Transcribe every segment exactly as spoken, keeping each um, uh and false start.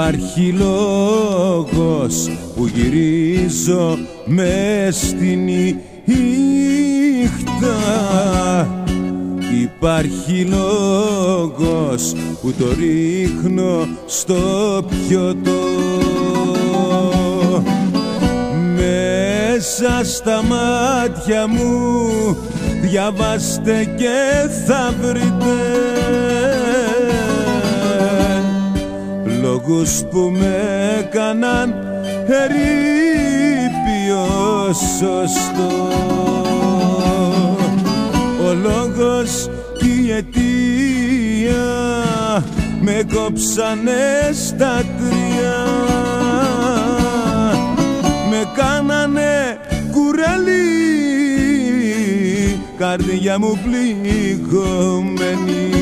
Υπάρχει λόγος που γυρίζω μες στη νύχτα. Υπάρχει λόγος που το ρίχνω στο πιωτό. Μέσα στα μάτια μου διαβάστε και θα βρείτε λόγους που με έκαναν ερείπιο σωστό. Ο λόγος κι η αιτία με κόψανε στα τρία, με κάνανε κουρελί, καρδιά μου πληγωμένη.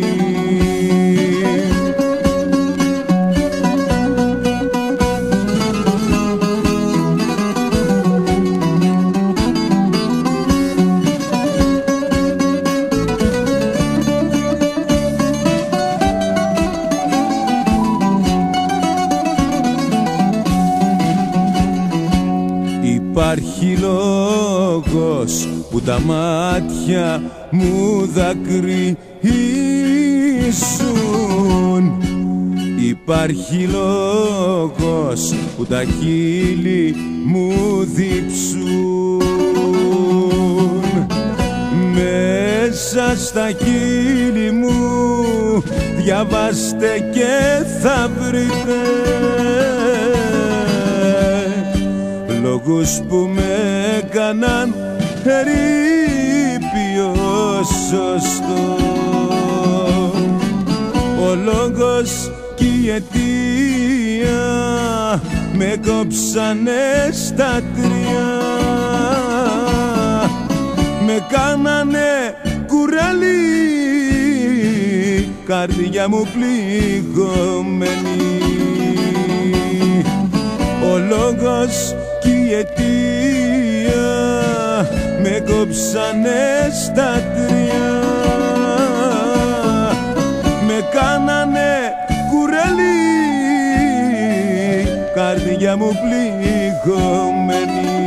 Υπάρχει λόγος που τα μάτια μου δακρύζουν. Υπάρχει λόγος που τα χείλη μου διψούν. Μέσα στα χείλη μου διαβάστε και θα βρείτε λόγους που με έκαναν ερείπιο σωστό. Ο λόγος κι η αιτία με κόψανε στα τρία, με κάνανε κουρελί, καρδιά μου πληγωμένη. Ο λόγος κι η αιτία με κόψανε στα τρία, με κάνανε κουρελί, καρδιά μου πληγωμένη.